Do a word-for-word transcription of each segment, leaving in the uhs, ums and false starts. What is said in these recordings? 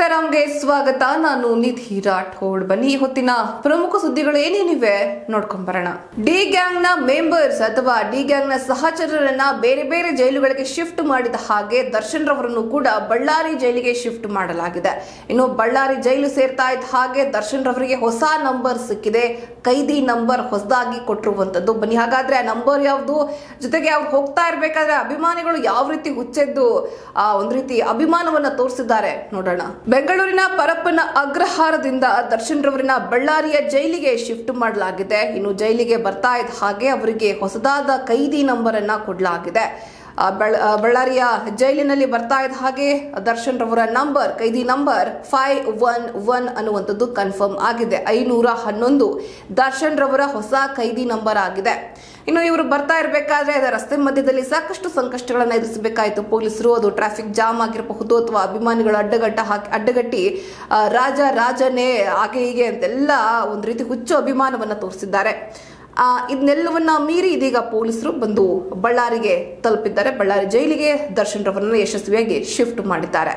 ಇಂಸ್ಟಾಗ್ರಾಮ್ಗೆ ಸ್ವಾಗತ. ನಾನು ನಿಧಿ ರಾಠೋಡ್. ಬನ್ನಿ ಹೊತ್ತಿನ ಪ್ರಮುಖ ಸುದ್ದಿಗಳು ಏನೇನಿವೆ ನೋಡ್ಕೊಂಡ್ ಬರೋಣ. ಡಿ ಗ್ಯಾಂಗ್ ನ ಮೆಂಬರ್ಸ್ ಅಥವಾ ಡಿ ಗ್ಯಾಂಗ್ ನ ಸಹಚರರನ್ನ ಬೇರೆ ಬೇರೆ ಜೈಲುಗಳಿಗೆ ಶಿಫ್ಟ್ ಮಾಡಿದ ಹಾಗೆ ದರ್ಶನ್ ರವರನ್ನು ಕೂಡ ಬಳ್ಳಾರಿ ಜೈಲಿಗೆ ಶಿಫ್ಟ್ ಮಾಡಲಾಗಿದೆ. ಇನ್ನು ಬಳ್ಳಾರಿ ಜೈಲು ಸೇರ್ತಾ ಇದ್ದ ಹಾಗೆ ದರ್ಶನ್ ರವರಿಗೆ ಹೊಸ ನಂಬರ್ ಸಿಕ್ಕಿದೆ. ಕೈದಿ ನಂಬರ್ ಹೊಸದಾಗಿ ಕೊಟ್ಟಿರುವಂತದ್ದು. ಬನ್ನಿ ಹಾಗಾದ್ರೆ ಆ ನಂಬರ್ ಯಾವುದು, ಜೊತೆಗೆ ಅವ್ರು ಹೋಗ್ತಾ ಇರ್ಬೇಕಾದ್ರೆ ಅಭಿಮಾನಿಗಳು ಯಾವ ರೀತಿ ಹುಚ್ಚೆದ್ದು ಆ ಒಂದ್ ರೀತಿ ಅಭಿಮಾನವನ್ನ ತೋರಿಸಿದ್ದಾರೆ ನೋಡೋಣ. ಬೆಂಗಳೂರಿನ ಪರಪ್ಪನ ಅಗ್ರಹಾರದಿಂದ ದರ್ಶನ್ ರವರನ್ನ ಬಳ್ಳಾರಿಯ ಜೈಲಿಗೆ ಶಿಫ್ಟ್ ಮಾಡಲಾಗಿದೆ. ಇನ್ನು ಜೈಲಿಗೆ ಬರ್ತಾ ಇದ್ದ ಹಾಗೆ ಅವರಿಗೆ ಹೊಸದಾದ ಕೈದಿ ನಂಬರ್ ಅನ್ನ ಕೊಡಲಾಗಿದೆ. ಬಳ್ಳಾರಿಯ ಜೈಲಿನಲ್ಲಿ ಬರ್ತಾ ಇದ್ದ ಹಾಗೆ ದರ್ಶನ್ ರವರ ನಂಬರ್, ಕೈದಿ ನಂಬರ್ ಫೈವ್ ಒನ್ ಒನ್ ಅನ್ನುವಂಥದ್ದು ಕನ್ಫರ್ಮ್ ಆಗಿದೆ. ಐನೂರ ಹನ್ನೊಂದು ದರ್ಶನ್ ರವರ ಹೊಸ ಕೈದಿ ನಂಬರ್ ಆಗಿದೆ. ಇನ್ನು ಇವರು ಬರ್ತಾ ಇರಬೇಕಾದ್ರೆ ರಸ್ತೆ ಮಧ್ಯದಲ್ಲಿ ಸಾಕಷ್ಟು ಸಂಕಷ್ಟಗಳನ್ನು ಎದುರಿಸಬೇಕಾಯಿತು ಪೊಲೀಸರು. ಅದು ಟ್ರಾಫಿಕ್ ಜಾಮ್ ಆಗಿರಬಹುದು ಅಥವಾ ಅಭಿಮಾನಿಗಳು ಅಡ್ಡಗಟ್ಟ ಹಾಕಿ ಅಡ್ಡಗಟ್ಟಿ ರಾಜ ರಾಜನೇ ಹಾಗೆ ಹೀಗೆ ಅಂತೆಲ್ಲ ಒಂದು ರೀತಿ ಹುಚ್ಚು ಅಭಿಮಾನವನ್ನ ತೋರಿಸಿದ್ದಾರೆ. ಆ ಇದನ್ನೆಲ್ಲವನ್ನ ಮೀರಿ ಇದೀಗ ಪೊಲೀಸರು ಬಂದು ಬಳ್ಳಾರಿಗೆ ತಲುಪಿದ್ದಾರೆ. ಬಳ್ಳಾರಿ ಜೈಲಿಗೆ ದರ್ಶನ್ ರವರನ್ನು ಯಶಸ್ವಿಯಾಗಿ ಶಿಫ್ಟ್ ಮಾಡಿದ್ದಾರೆ.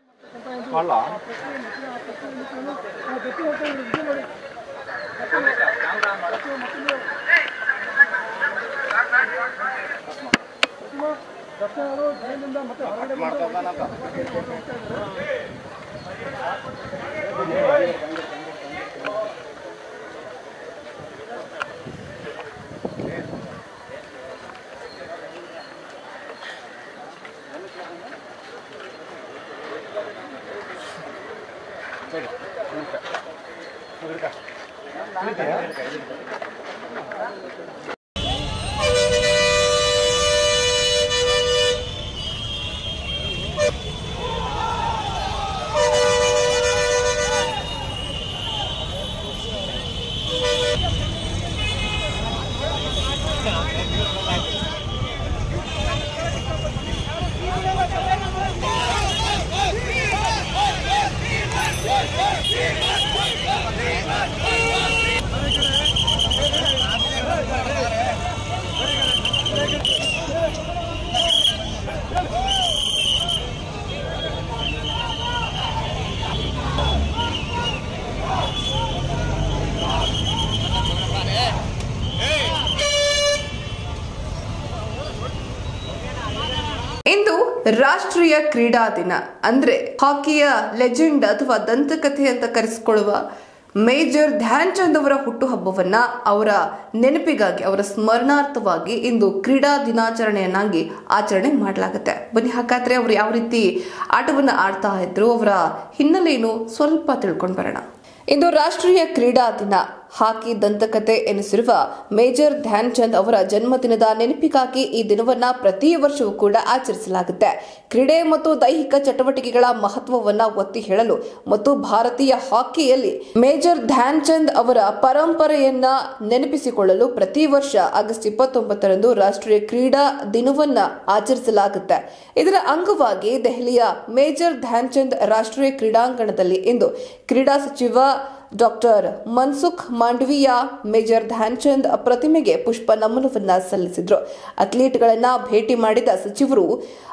ಇಂದು ರಾಷ್ಟ್ರೀಯ ಕ್ರೀಡಾ ದಿನ. ಅಂದ್ರೆ ಹಾಕಿಯ ಲೆಜೆಂಡ್ ಅಥವಾ ದಂತಕಥೆ ಅಂತ ಕರೆಸಿಕೊಳ್ಳುವ ಮೇಜರ್ ಧ್ಯಾನ್ ಚಂದ್ ಅವರ ಹುಟ್ಟುಹಬ್ಬವನ್ನ ಅವರ ನೆನಪಿಗಾಗಿ, ಅವರ ಸ್ಮರಣಾರ್ಥವಾಗಿ ಇಂದು ಕ್ರೀಡಾ ದಿನಾಚರಣೆಯನ್ನಾಗಿ ಆಚರಣೆ ಮಾಡಲಾಗುತ್ತೆ. ಬನ್ನಿ ಹಾಗಾದ್ರೆ ಅವರು ಯಾವ ರೀತಿ ಆಟವನ್ನ ಆಡ್ತಾ ಇದ್ರು, ಅವರ ಹಿನ್ನೆಲೆಯನ್ನು ಸ್ವಲ್ಪ ತಿಳ್ಕೊಂಡು ಬರೋಣ. ಇಂದು ರಾಷ್ಟ್ರೀಯ ಕ್ರೀಡಾ ದಿನ. ಹಾಕಿ ದಂತಕಥೆ ಎನಿಸಿರುವ ಮೇಜರ್ ಧ್ಯಾನ್ ಚಂದ್ ಅವರ ಜನ್ಮದಿನದ ನೆನಪಿಗಾಗಿ ಈ ದಿನವನ್ನ ಪ್ರತಿ ವರ್ಷವೂ ಕೂಡ ಆಚರಿಸಲಾಗುತ್ತೆ. ಕ್ರೀಡೆ ಮತ್ತು ದೈಹಿಕ ಚಟುವಟಿಕೆಗಳ ಮಹತ್ವವನ್ನ ಒತ್ತಿ ಹೇಳಲು ಮತ್ತು ಭಾರತೀಯ ಹಾಕಿಯಲ್ಲಿ ಮೇಜರ್ ಧ್ಯಾನ್ ಚಂದ್ ಅವರ ಪರಂಪರೆಯನ್ನ ನೆನಪಿಸಿಕೊಳ್ಳಲು ಪ್ರತಿ ವರ್ಷ ಆಗಸ್ಟ್ ಇಪ್ಪತ್ತೊಂಬತ್ತರಂದು ರಾಷ್ಟ್ರೀಯ ಕ್ರೀಡಾ ದಿನವನ್ನ ಆಚರಿಸಲಾಗುತ್ತೆ. ಇದರ ಅಂಗವಾಗಿ ದೆಹಲಿಯ ಮೇಜರ್ ಧ್ಯಾನ್ ಚಂದ್ ರಾಷ್ಟ್ರೀಯ ಕ್ರೀಡಾಂಗಣದಲ್ಲಿ ಇಂದು ಕ್ರೀಡಾ ಸಚಿವ ಡಾಕ್ಟರ್ ಮನ್ಸುಖ್ ಮಾಂಡವಿಯ ಮೇಜರ್ ಧ್ಯಾನ್ ಚಂದ್ ಪ್ರತಿಮೆಗೆ ಪುಷ್ಪ ನಮನವನ್ನ ಸಲ್ಲಿಸಿದ್ರು. ಅಥ್ಲೀಟ್ಗಳನ್ನ ಭೇಟಿ ಮಾಡಿದ ಸಚಿವರು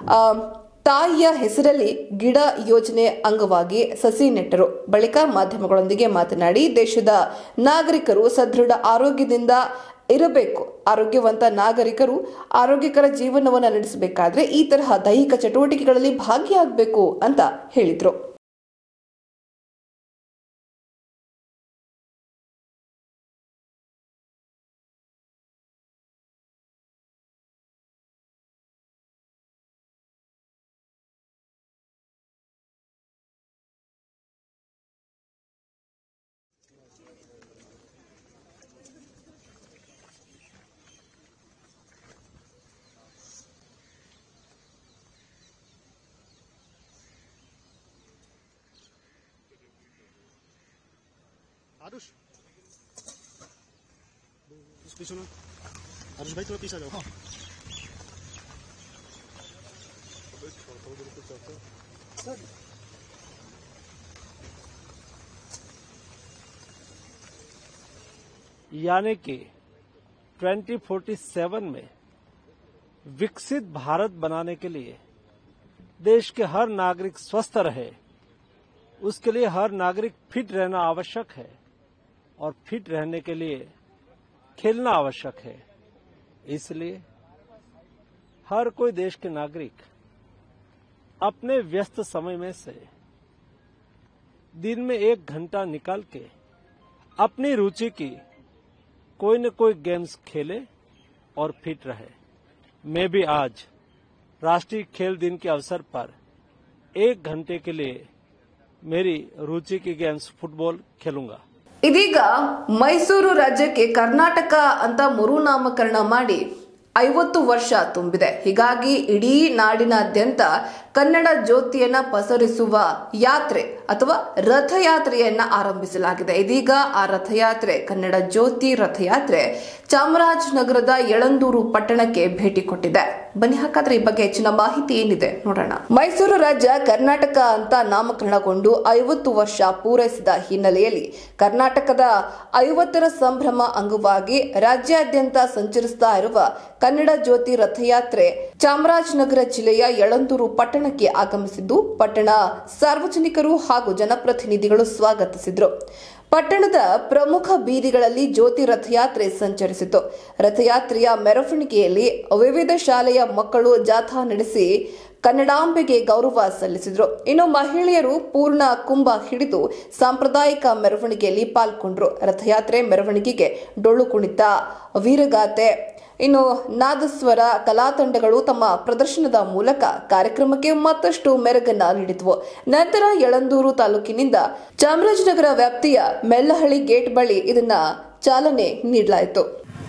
ತಾಯಿಯ ಹೆಸರಲ್ಲಿ ಗಿಡ ಯೋಜನೆ ಅಂಗವಾಗಿ ಸಸಿ ನೆಟ್ಟರು. ಬಳಿಕ ಮಾಧ್ಯಮಗಳೊಂದಿಗೆ ಮಾತನಾಡಿ, ದೇಶದ ನಾಗರಿಕರು ಸದೃಢ ಆರೋಗ್ಯದಿಂದ ಇರಬೇಕು. ಆರೋಗ್ಯವಂತ ನಾಗರಿಕರು ಆರೋಗ್ಯಕರ ಜೀವನವನ್ನು ನಡೆಸಬೇಕಾದ್ರೆ ಈ ತರಹ ದೈಹಿಕ ಚಟುವಟಿಕೆಗಳಲ್ಲಿ ಭಾಗಿಯಾಗಬೇಕು ಅಂತ ಹೇಳಿದ್ರು. आरुष पीछे ना, आरुष भाई थोड़ा पीछे आ जाओ. हाँ यानी कि ट्वेंटी फोर्टी सेवन में विकसित भारत बनाने के लिए देश के हर नागरिक स्वस्थ रहे, उसके लिए हर नागरिक फिट रहना आवश्यक है और फिट रहने के लिए खेलना आवश्यक है। इसलिए हर कोई देश के नागरिक अपने व्यस्त समय में से दिन में एक घंटा निकाल के अपनी रुचि की कोई न कोई गेम्स खेले और फिट रहे। मैं भी आज राष्ट्रीय खेल दिन के अवसर पर एक घंटे के लिए मेरी रुचि की गेम्स फुटबॉल खेलूंगा। ಇದೀಗ ಮೈಸೂರು ರಾಜ್ಯಕ್ಕೆ ಕರ್ನಾಟಕ ಅಂತ ಮರುನಾಮಕರಣ ಮಾಡಿ ಐವತ್ತು ವರ್ಷ ತುಂಬಿದೆ. ಹೀಗಾಗಿ ಇಡೀ ನಾಡಿನಾದ್ಯಂತ ಕನ್ನಡ ಜ್ಯೋತಿಯನ್ನ ಪಸರಿಸುವ ಯಾತ್ರೆ ಅಥವಾ ರಥಯಾತ್ರೆಯನ್ನ ಆರಂಭಿಸಲಾಗಿದೆ. ಇದೀಗ ಆ ರಥಯಾತ್ರೆ, ಕನ್ನಡ ಜ್ಯೋತಿ ರಥಯಾತ್ರೆ ಚಾಮರಾಜನಗರದ ಯಳಂದೂರು ಪಟ್ಟಣಕ್ಕೆ ಭೇಟಿ ಕೊಟ್ಟಿದೆ. ಬನ್ನಿ ಹಾಗಾದ್ರೆ ಈ ಬಗ್ಗೆ ಹೆಚ್ಚಿನ ಮಾಹಿತಿ ಏನಿದೆ ನೋಡೋಣ. ಮೈಸೂರು ರಾಜ್ಯ ಕರ್ನಾಟಕ ಅಂತ ನಾಮಕರಣಗೊಂಡು ಐವತ್ತು ವರ್ಷ ಪೂರೈಸಿದ ಹಿನ್ನೆಲೆಯಲ್ಲಿ ಕರ್ನಾಟಕದ ಐವತ್ತರ ಸಂಭ್ರಮ ಅಂಗವಾಗಿ ರಾಜ್ಯಾದ್ಯಂತ ಸಂಚರಿಸ್ತಾ ಇರುವ ಕನ್ನಡ ಜ್ಯೋತಿ ರಥಯಾತ್ರೆ ಚಾಮರಾಜನಗರ ಜಿಲ್ಲೆಯ ಯಳಂದೂರು ಪಟ್ಟಣಕ್ಕೆ ಆಗಮಿಸಿದ್ದು, ಪಟ್ಟಣ ಸಾರ್ವಜನಿಕರು ಹಾಗೂ ಜನಪ್ರತಿನಿಧಿಗಳು ಸ್ವಾಗತಿಸಿದರು. ಪಟ್ಟಣದ ಪ್ರಮುಖ ಬೀದಿಗಳಲ್ಲಿ ಜ್ಯೋತಿ ರಥಯಾತ್ರೆ ಸಂಚರಿಸಿತು. ರಥಯಾತ್ರೆಯ ಮೆರವಣಿಗೆಯಲ್ಲಿ ವಿವಿಧ ಶಾಲೆಯ ಮಕ್ಕಳು ಜಾಥಾ ನಡೆಸಿ ಕನ್ನಡಾಂಬೆಗೆ ಗೌರವ ಸಲ್ಲಿಸಿದರು. ಇನ್ನು ಮಹಿಳೆಯರು ಪೂರ್ಣ ಕುಂಭ ಹಿಡಿದು ಸಾಂಪ್ರದಾಯಿಕ ಮೆರವಣಿಗೆಯಲ್ಲಿ ಪಾಲ್ಗೊಂಡರು. ರಥಯಾತ್ರೆ ಮೆರವಣಿಗೆಗೆ ಡೊಳ್ಳು ಕುಣಿತ, ವೀರಗಾಥೆ, ಇನ್ನು ನಾದಸ್ವರ ಕಲಾತಂಡಗಳು ತಮ್ಮ ಪ್ರದರ್ಶನದ ಮೂಲಕ ಕಾರ್ಯಕ್ರಮಕ್ಕೆ ಮತ್ತಷ್ಟು ಮೆರುಗನ್ನ ನೀಡಿದವು. ನಂತರ ಯಳಂದೂರು ತಾಲೂಕಿನಿಂದ ಚಾಮರಾಜನಗರ ವ್ಯಾಪ್ತಿಯ ಮೆಲ್ಲಹಳ್ಳಿ ಗೇಟ್ ಬಳಿ ಇದನ್ನ ಚಾಲನೆ ನೀಡಲಾಯಿತು.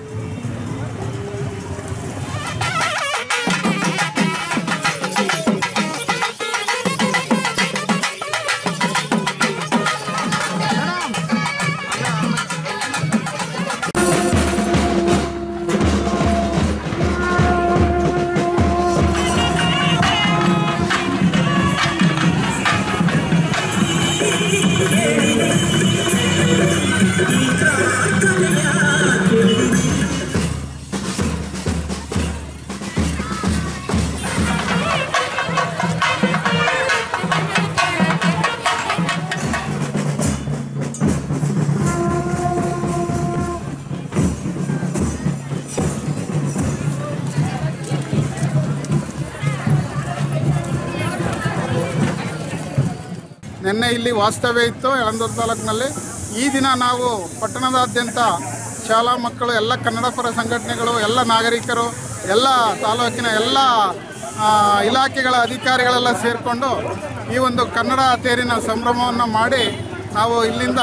ನಿನ್ನೆ ಇಲ್ಲಿ ವಾಸ್ತವ್ಯ ಇತ್ತು ಯಳಂದೂರು ತಾಲೂಕಿನಲ್ಲಿ. ಈ ದಿನ ನಾವು ಪಟ್ಟಣದಾದ್ಯಂತ ಶಾಲಾ ಮಕ್ಕಳು, ಎಲ್ಲ ಕನ್ನಡ ಪರ ಸಂಘಟನೆಗಳು, ಎಲ್ಲ ನಾಗರಿಕರು, ಎಲ್ಲ ತಾಲೂಕಿನ ಎಲ್ಲ ಇಲಾಖೆಗಳ ಅಧಿಕಾರಿಗಳೆಲ್ಲ ಸೇರಿಕೊಂಡು ಈ ಒಂದು ಕನ್ನಡ ತೇರಿನ ಸಂಭ್ರಮವನ್ನು ಮಾಡಿ ನಾವು ಇಲ್ಲಿಂದ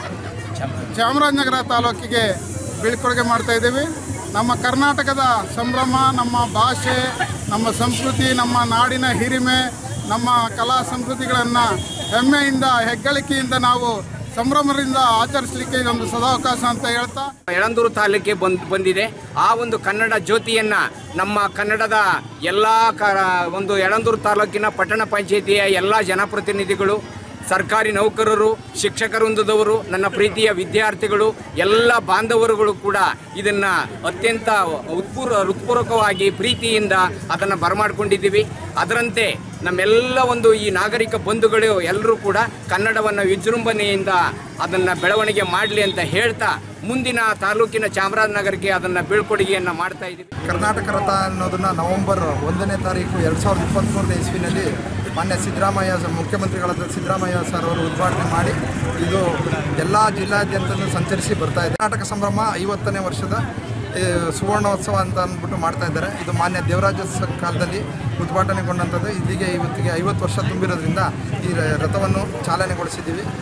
ಚಾಮರಾಜನಗರ ತಾಲೂಕಿಗೆ ಬೀಳ್ಕೊಡುಗೆ ಮಾಡ್ತಾಯಿದ್ದೀವಿ. ನಮ್ಮ ಕರ್ನಾಟಕದ ಸಂಭ್ರಮ, ನಮ್ಮ ಭಾಷೆ, ನಮ್ಮ ಸಂಸ್ಕೃತಿ, ನಮ್ಮ ನಾಡಿನ ಹಿರಿಮೆ, ನಮ್ಮ ಕಲಾ ಸಂಸ್ಕೃತಿಗಳನ್ನು ಹೆಮ್ಮೆಯಿಂದ ಹೆಗ್ಗಳಿಕೆಯಿಂದ ನಾವು ಸಂಭ್ರಮದಿಂದ ಆಚರಿಸಲಿಕ್ಕೆ ಇದೊಂದು ಸದಾವಕಾಶ ಅಂತ ಹೇಳ್ತಾ ಯಳಂದೂರು ತಾಲೂಕಿಗೆ ಬಂದು ಬಂದಿದೆ. ಆ ಒಂದು ಕನ್ನಡ ಜ್ಯೋತಿಯನ್ನು ನಮ್ಮ ಕನ್ನಡದ ಎಲ್ಲ ಕ ಒಂದು ಯಳಂದೂರು ತಾಲೂಕಿನ ಪಟ್ಟಣ ಪಂಚಾಯಿತಿಯ ಎಲ್ಲ ಜನಪ್ರತಿನಿಧಿಗಳು, ಸರ್ಕಾರಿ ನೌಕರರು, ಶಿಕ್ಷಕ ವೃಂದದವರು, ನನ್ನ ಪ್ರೀತಿಯ ವಿದ್ಯಾರ್ಥಿಗಳು, ಎಲ್ಲ ಬಾಂಧವರುಗಳು ಕೂಡ ಇದನ್ನು ಅತ್ಯಂತ ಉತ್ಪೂರ್ವ ಹೃತ್ಪೂರ್ವಕವಾಗಿ ಪ್ರೀತಿಯಿಂದ ಅದನ್ನು ಬರಮಾಡಿಕೊಂಡಿದ್ದೀವಿ. ಅದರಂತೆ ನಮ್ಮೆಲ್ಲ ಒಂದು ಈ ನಾಗರಿಕ ಬಂಧುಗಳು ಎಲ್ಲರೂ ಕೂಡ ಕನ್ನಡವನ್ನು ವಿಜೃಂಭಣೆಯಿಂದ ಅದನ್ನು ಬೆಳವಣಿಗೆ ಮಾಡಲಿ ಅಂತ ಹೇಳ್ತಾ ಮುಂದಿನ ತಾಲೂಕಿನ ಚಾಮರಾಜನಗರಕ್ಕೆ ಅದನ್ನು ಬೀಳ್ಕೊಡುಗೆಯನ್ನು ಮಾಡ್ತಾ ಇದ್ದೀವಿ. ಕರ್ನಾಟಕ ರಥ ಅನ್ನೋದನ್ನು ನವೆಂಬರ್ ಒಂದನೇ ತಾರೀಕು ಎರಡು ಸಾವಿರದ ಇಪ್ಪತ್ತ್ಮೂರನೇ ಇಸ್ವಿನಲ್ಲಿ ಮಾನ್ಯ ಸಿದ್ದರಾಮಯ್ಯ ಮುಖ್ಯಮಂತ್ರಿಗಳಾದ ಸಿದ್ದರಾಮಯ್ಯ ಸರ್ ಅವರು ಉದ್ಘಾಟನೆ ಮಾಡಿ ಇದು ಎಲ್ಲ ಜಿಲ್ಲಾದ್ಯಂತ ಸಂಚರಿಸಿ ಬರ್ತಾ ಇದೆ. ಕರ್ನಾಟಕ ಸಂಭ್ರಮ ಐವತ್ತನೇ ವರ್ಷದ ಸುವರ್ಣೋತ್ಸವ ಅಂತ ಅಂದ್ಬಿಟ್ಟು ಮಾಡ್ತಾ ಇದ್ದಾರೆ. ಇದು ಮಾನ್ಯ ದೇವರಾಜ ಕಾಲದಲ್ಲಿ ಉದ್ಘಾಟನೆಗೊಂಡಂಥದ್ದು. ಇಲ್ಲಿಗೆ ಇವತ್ತಿಗೆ ಐವತ್ತು ವರ್ಷ ತುಂಬಿರೋದ್ರಿಂದ ಈ ರಥವನ್ನು ಚಾಲನೆಗೊಳಿಸಿದ್ದೀವಿ.